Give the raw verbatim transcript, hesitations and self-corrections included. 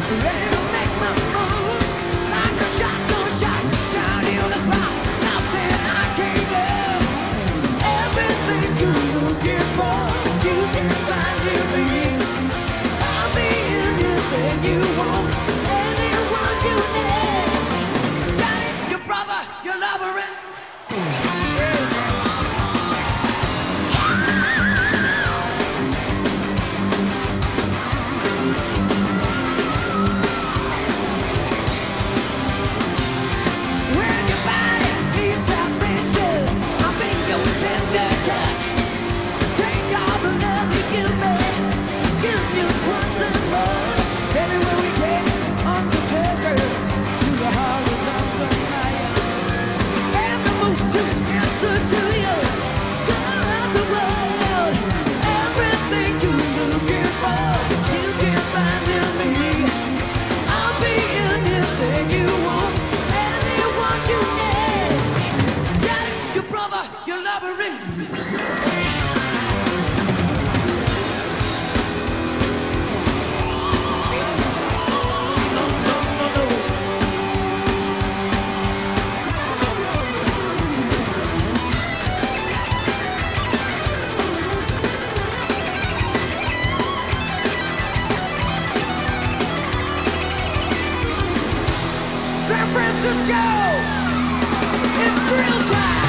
ready to make my move. Like a shotgun shot down in the spot, nothing I can't do. Everything you're looking for, you can find in me. I'll be anything you want, anyone you need. Daddy, your brother, your lover, and when your body needs salvation, I'll be your tender touch. Take all the love you give me, give you trust and love. Everywhere we get undercover to the horizontal line, and the moon to answer to you. God of the world, everything you're looking for, you can find in me. I'll be anything you want, anyone you need. Daddy, your brother, your lover, and San Francisco, it's real time.